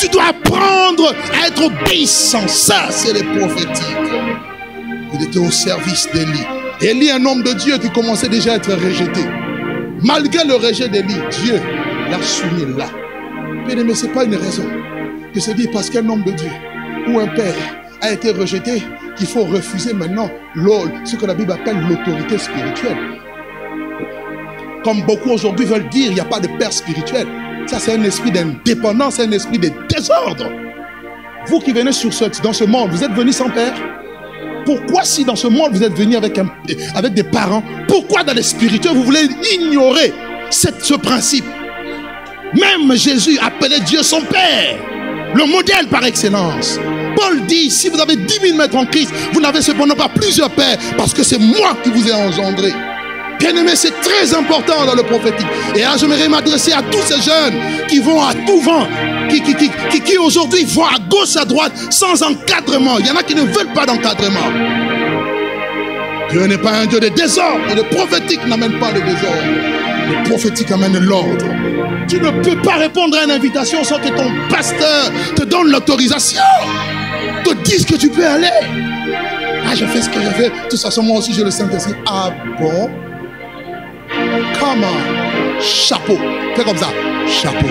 Tu dois apprendre à être obéissant. Ça, c'est les prophétiques. Il était au service d'Élie. Élie, un homme de Dieu qui commençait déjà à être rejeté. Malgré le rejet d'Élie, Dieu l'a soumis là. Mais ce n'est pas une raison de se dire parce qu'un homme de Dieu ou un père a été rejeté qu'il faut refuser maintenant ce que la Bible appelle l'autorité spirituelle. Comme beaucoup aujourd'hui veulent dire, il n'y a pas de père spirituel. Ça, c'est un esprit d'indépendance, un esprit de désordre. Vous qui venez dans ce monde, vous êtes venus sans père. Pourquoi si dans ce monde vous êtes venus avec des parents, pourquoi dans les spirituels vous voulez ignorer ce principe? Même Jésus appelait Dieu son Père, le modèle par excellence. Paul dit, si vous avez 10 000 maîtres en Christ, vous n'avez cependant pas plusieurs pères, parce que c'est moi qui vous ai engendré. Bien-aimé, c'est très important dans le prophétique. Et là, j'aimerais m'adresser à tous ces jeunes qui vont à tout vent, qui aujourd'hui vont à gauche, à droite, sans encadrement. Il y en a qui ne veulent pas d'encadrement. Dieu n'est pas un Dieu de désordre. Et le prophétique n'amène pas le désordre. Le prophétique amène l'ordre. Tu ne peux pas répondre à une invitation sans que ton pasteur te donne l'autorisation, te dise que tu peux aller. Ah, je fais ce que je fais. De toute façon, moi aussi, je le Saint-Esprit. Ah bon? Comment? Chapeau. Fais comme ça. Chapeau.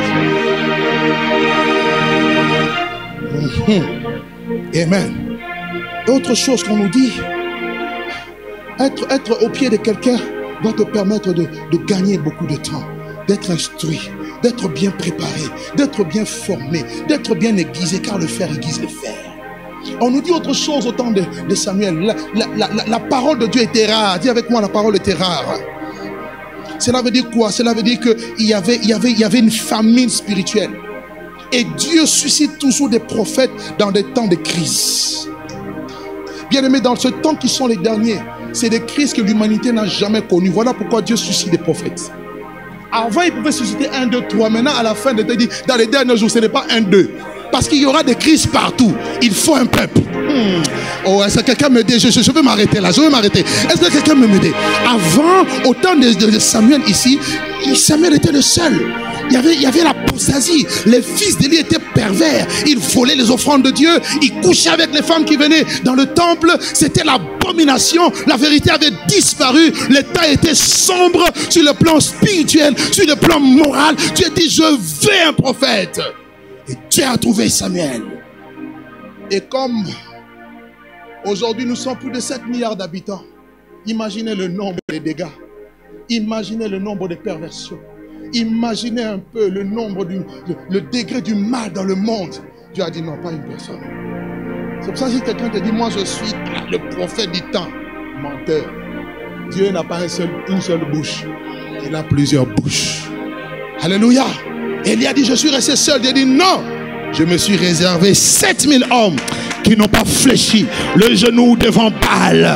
Amen. Autre chose qu'on nous dit, être au pied de quelqu'un va te permettre de gagner beaucoup de temps, d'être instruit, d'être bien préparé, d'être bien formé, d'être bien aiguisé, car le fer aiguise le fer. On nous dit autre chose au temps de Samuel. La parole de Dieu était rare. Dis avec moi, la parole était rare. Cela veut dire quoi? Cela veut dire qu'il y avait une famine spirituelle. Et Dieu suscite toujours des prophètes dans des temps de crise. Bien aimé, dans ce temps qui sont les derniers, c'est des crises que l'humanité n'a jamais connues. Voilà pourquoi Dieu suscite des prophètes. Avant, il pouvait susciter 1, 2, 3. Maintenant, à la fin de te dire, dans les derniers jours, ce n'est pas 1, 2. Parce qu'il y aura des crises partout. Il faut un peuple. Oh, est-ce que quelqu'un me dit? Je veux m'arrêter là. Je veux m'arrêter. Est-ce que quelqu'un me dit? Avant, au temps de Samuel ici, Samuel était le seul. Il y avait l'apostasie. Les fils d'Élie étaient pervers. Ils volaient les offrandes de Dieu. Ils couchaient avec les femmes qui venaient dans le temple. C'était l'abomination. La vérité avait disparu. L'état était sombre sur le plan spirituel, sur le plan moral. Dieu dit, je veux un prophète. Et Dieu a trouvé Samuel. Et comme aujourd'hui nous sommes plus de 7 milliards d'habitants, imaginez le nombre de dégâts. Imaginez le nombre de perversions. Imaginez un peu le nombre, le degré du mal dans le monde. Dieu a dit non, pas une personne. C'est pour ça que si quelqu'un te dit, moi je suis le prophète du temps, menteur. Dieu n'a pas une seule bouche. Il a plusieurs bouches. Alléluia. Élie a dit, je suis resté seul. Il a dit, non, je me suis réservé 7000 hommes qui n'ont pas fléchi le genou devant Baal.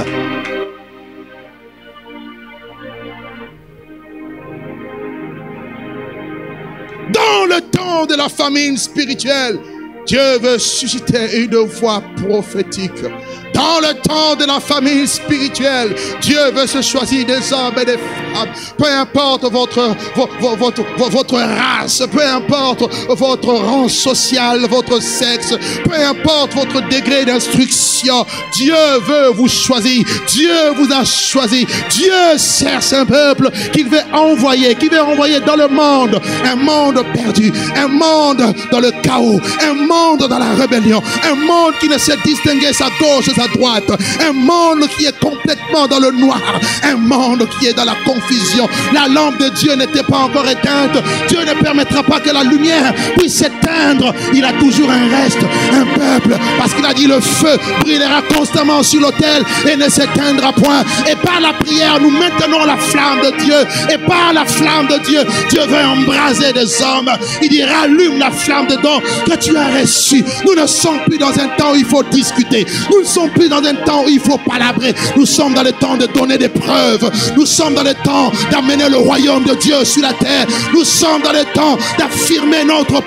Dans le temps de la famine spirituelle, Dieu veut susciter une voix prophétique. Dans le temps de la famille spirituelle, Dieu veut se choisir des hommes et des femmes. Peu importe votre race, peu importe votre rang social, votre sexe, peu importe votre degré d'instruction, Dieu veut vous choisir. Dieu vous a choisi. Dieu cherche un peuple qu'il veut envoyer, dans le monde. Un monde perdu, un monde dans le chaos, un monde dans la rébellion, un monde qui ne sait distinguer sa gauche et sa droite, un monde qui est complètement dans le noir, un monde qui est dans la confusion. La lampe de Dieu n'était pas encore éteinte. Dieu ne permettra pas que la lumière puisse s'éteindre. Il a toujours un reste, un peuple, parce qu'il a dit le feu brûlera constamment sur l'autel et ne s'éteindra point. Et par la prière, nous maintenons la flamme de Dieu. Et par la flamme de Dieu, Dieu veut embraser des hommes. Il dit rallume la flamme de don que tu as reçue. Nous ne sommes plus dans un temps où il faut discuter. Nous ne sommes plus dans un temps où il faut palabrer. Nous sommes dans le temps de donner des preuves. Nous sommes dans le temps d'amener le royaume de Dieu sur la terre. Nous sommes dans le temps d'affirmer notre position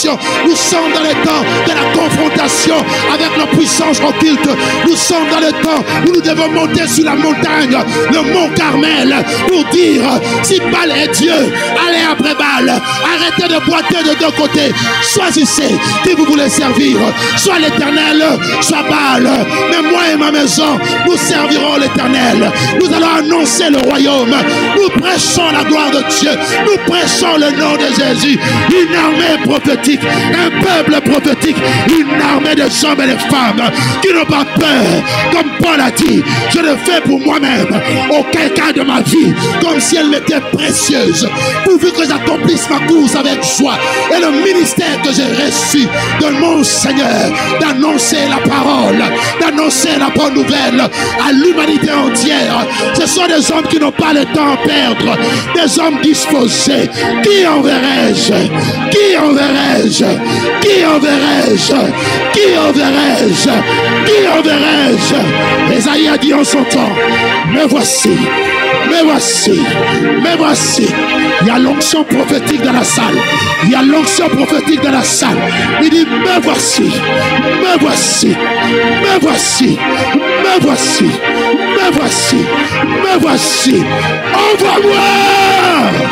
confrontation. Nous sommes dans le temps de la confrontation avec la puissance occulte. Nous sommes dans le temps où nous devons monter sur la montagne, le mont Carmel, pour dire, si Baal est Dieu, allez après Baal. Arrêtez de boiter de deux côtés. Choisissez qui vous voulez servir. Soit l'Éternel, soit Baal. Mais moi et ma maison, nous servirons l'Éternel. Nous allons annoncer le royaume. Nous prêchons la gloire de Dieu. Nous prêchons le nom de Jésus. Une armée prophétique, un peuple prophétique, une armée de hommes et de femmes qui n'ont pas peur. Comme Paul a dit, je le fais pour moi-même, auquel cas de ma vie, comme si elle m'était précieuse, pourvu que j'accomplisse ma course avec joie. Et le ministère que j'ai reçu de mon Seigneur, d'annoncer la parole, d'annoncer la bonne nouvelle à l'humanité entière. Ce sont des hommes qui n'ont pas le temps à perdre, des hommes disposés. Qui enverrai-je? Qui enverrai-je? Qui enverrai-je? Qui enverrai-je? Qui enverrai-je? Esaïe a dit en son temps, me voici, me voici, me voici. Il y a l'onction prophétique dans la salle. Il y a l'onction prophétique dans la salle. Il dit, me voici, me voici, me voici, me voici, me voici, me voici. Envoie-moi!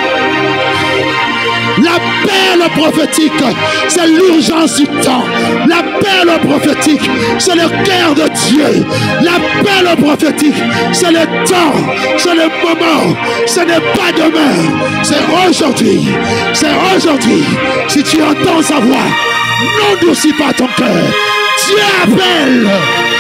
La perle prophétique, c'est l'urgence du temps. La perle prophétique, c'est le cœur de Dieu. La perle prophétique, c'est le temps, c'est le moment. Ce n'est pas demain, c'est aujourd'hui. C'est aujourd'hui. Si tu entends sa voix, n'endurcis pas ton cœur. Dieu appelle.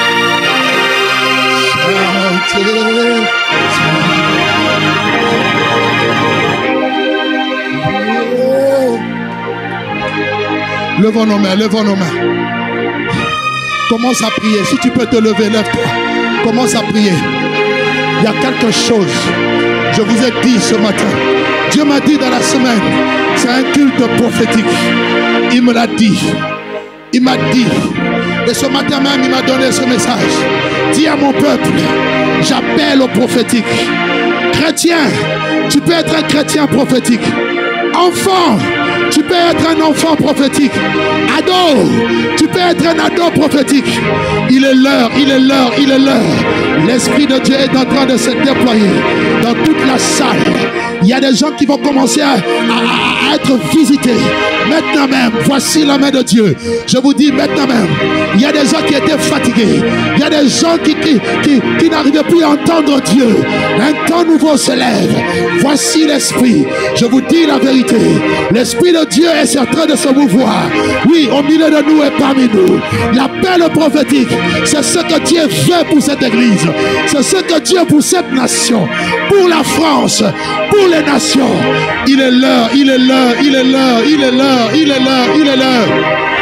Levons nos mains, levons nos mains. Commence à prier. Si tu peux te lever, lève-toi. Commence à prier. Il y a quelque chose. Je vous ai dit ce matin. Dieu m'a dit dans la semaine, c'est un culte prophétique. Il me l'a dit. Il m'a dit. Et ce matin même, il m'a donné ce message. Dis à mon peuple, j'appelle au prophétique. Chrétien, tu peux être un chrétien prophétique. Enfant, tu peux être un enfant prophétique. Ado, tu peux être un ado prophétique. Il est l'heure, il est l'heure, il est l'heure. L'Esprit de Dieu est en train de se déployer dans toute la salle. Il y a des gens qui vont commencer à être visités. Maintenant même, voici la main de Dieu. Je vous dis maintenant même, il y a des gens qui étaient fatigués. Il y a des gens qui n'arrivaient plus à entendre Dieu. Un temps nouveau se lève. Voici l'Esprit. Je vous dis la vérité. L'Esprit de Dieu est en train de se mouvoir. Oui, au milieu de nous et parmi nous. L'appel prophétique, c'est ce que Dieu veut pour cette église. C'est ce que Dieu pour cette nation. Pour la France. Pour les nations. Il est l'heure, il est l'heure, il est l'heure, il est l'heure, il est l'heure, il est l'heure.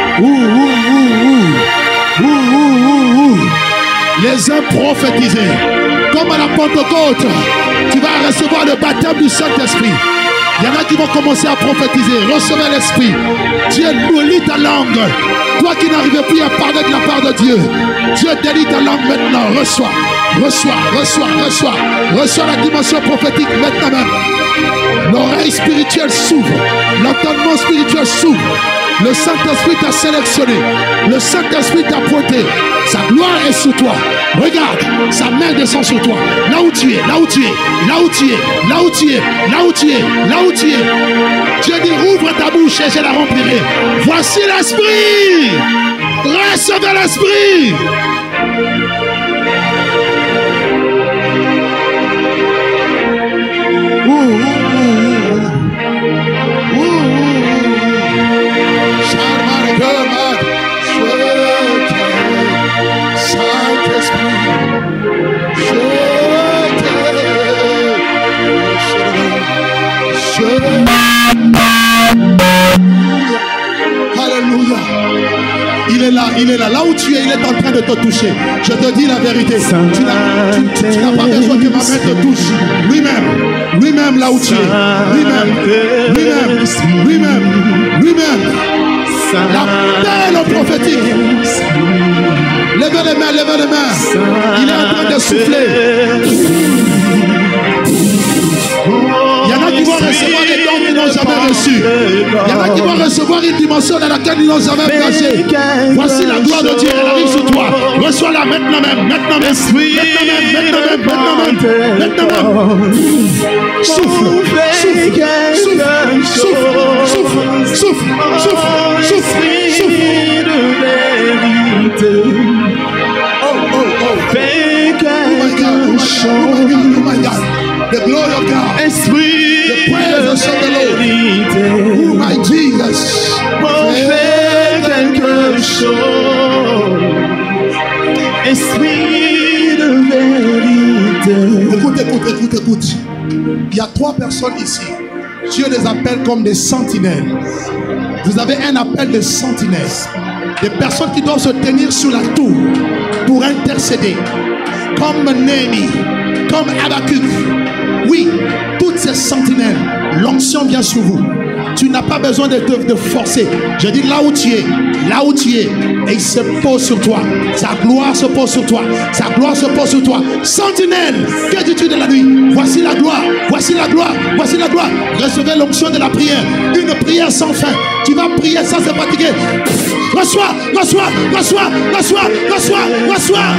Les uns prophétisés. Comme à la Pentecôte, tu vas recevoir le baptême du Saint-Esprit. Il y en a qui vont commencer à prophétiser. Recevez l'Esprit. Dieu délie ta langue. Toi qui n'arrives plus à parler de la part de Dieu, Dieu délie ta langue maintenant. Reçois, reçois, reçois, reçois. Reçois la dimension prophétique maintenant même. L'oreille spirituelle s'ouvre. L'entendement spirituel s'ouvre. Le Saint-Esprit t'a sélectionné. Le Saint-Esprit t'a pointé. Sa gloire est sur toi. Regarde, sa main descend sur toi. Là où tu es, là où tu es, là où tu es, là où tu es, là où tu es, là où tu es. Dieu dit, ouvre ta bouche et je la remplirai. Voici l'Esprit. Recevez l'Esprit. Alléluia. Il est là, il est là. Là où tu es, il est en train de te toucher. Je te dis la vérité. Tu n'as pas besoin que ma main te touche. Lui-même, lui-même là où tu es. Lui-même, lui-même, lui-même, lui-même. L'appel prophétique. Levez les mains, levez les mains. Il est en train de souffler. Il y en a qui vont recevoir des dons qu'ils n'ont jamais reçus. Il y en a qui vont recevoir une dimension dans laquelle ils n'ont jamais passé. Voici la gloire de Dieu, elle arrive sur toi. Reçois-la maintenant même, maintenant même, maintenant même, maintenant même, maintenant même, maintenant même. Souffle, souffle, souffle, souffle, souffle, souffle, souffle, souffle. Oh my God, the glory of God, the presence of the Lord. Oh my Jesus, fais quelque chose, esprit de vérité. Écoute. Il y a 3 personnes ici. Dieu les appelle comme des sentinelles. Vous avez un appel de sentinelles. Des personnes qui doivent se tenir sur la tour pour intercéder. Comme Néhémie, comme Habakkuk. Oui, toutes ces sentinelles, l'onction vient sur vous. Tu n'as pas besoin de forcer. Je dis là où tu es, et il se pose sur toi. Sa gloire se pose sur toi. Sa gloire se pose sur toi. Sentinelle, que dis-tu de la nuit? Voici la gloire, voici la gloire, voici la gloire. Recevez l'onction de la prière. Une prière sans fin. Tu vas prier sans se fatiguer. Reçois, reçois, reçois, reçois, reçois, reçois.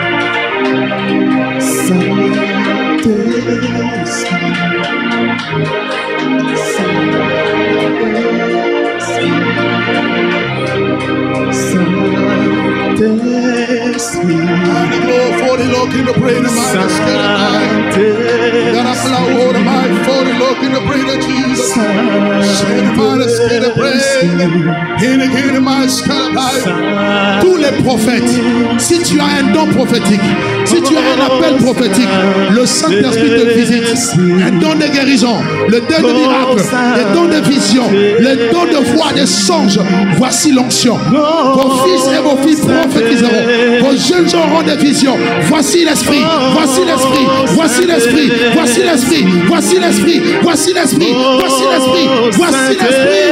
Tous les prophètes, si tu as un don prophétique, si tu as un appel prophétique, le Saint-Esprit te visite. Un don de guérison, le don de miracle, le don de vision, le don de voix, de songes. Voici l'onction. Vos fils et vos filles prophétiseront. Vos jeunes auront des visions. Voici l'esprit, voici l'esprit, voici l'esprit, voici l'esprit, voici l'esprit, voici l'esprit, voici l'esprit, voici l'esprit.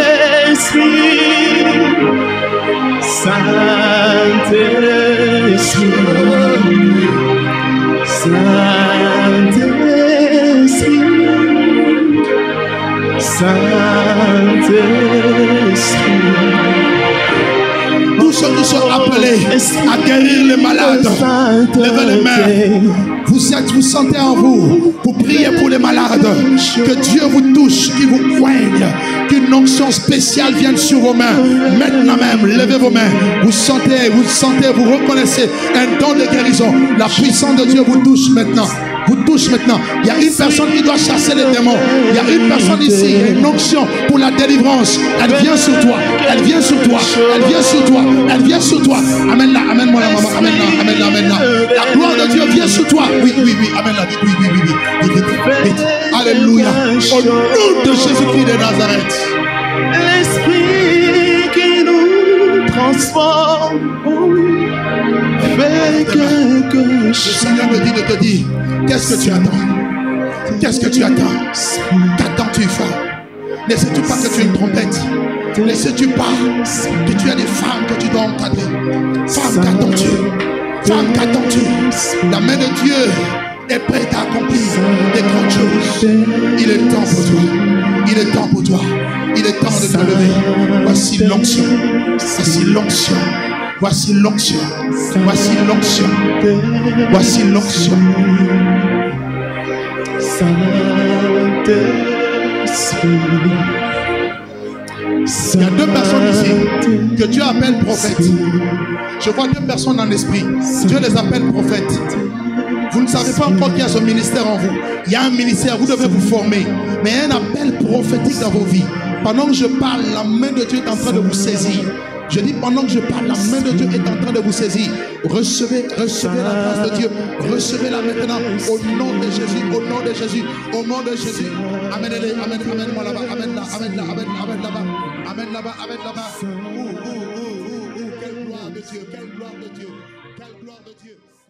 Tous ceux qui sont appelés à guérir les malades, levez les mains. Vous sentez en vous, vous priez pour les malades, que Dieu vous touche, qu'il vous poigne, qu'une onction spéciale vienne sur vos mains. Maintenant même, levez vos mains. Vous sentez, vous reconnaissez un don de guérison. La puissance de Dieu vous touche maintenant. Vous touche maintenant. Il y a une personne qui doit chasser les démons. Il y a une personne ici, il y a une onction pour la délivrance. Elle vient sur toi. Elle vient sur toi. Elle vient sur toi. Elle vient sur toi. Amène-la, amène-moi la maman. Amène-la, amène-la, amène-la. La gloire de Dieu vient sur toi. Oui, amène-la. Vite. Alléluia. Au nom de Jésus-Christ de Nazareth. L'esprit qui nous transforme. Fais quelque chose. Le Seigneur me dit de te dire, qu'est-ce que tu attends? Qu'est-ce que tu attends? Qu'attends-tu, femme? Ne sais-tu pas que tu es une trompette? Ne sais-tu pas que tu as des femmes que tu dois encadrer? Femme, qu'attends-tu? Femme, qu'attends-tu? La main de Dieu est prête à accomplir des grandes choses. Il est temps pour toi. Il est temps pour toi. Il est temps de te lever. Voici l'onction. Voici l'onction. Voici l'onction. Voici l'onction. Voici l'onction. Il y a 2 personnes ici que Dieu appelle prophètes. Je vois 2 personnes en esprit. Dieu les appelle prophètes. Vous ne savez pas encore qu'il y a ce ministère en vous. Il y a un ministère, vous devez vous former. Mais il y a un appel prophétique dans vos vies. Pendant que je parle, la main de Dieu est en train de vous saisir. Je dis pendant que je parle, la main de Dieu est en train de vous saisir. Recevez la grâce de Dieu. Recevez-la maintenant au nom de Jésus, au nom de Jésus, au nom de Jésus. Amène-les, amène-moi là-bas, amène-la, amène là-bas, amène là-bas. Quelle gloire de Dieu, quelle gloire de Dieu, quelle gloire de Dieu.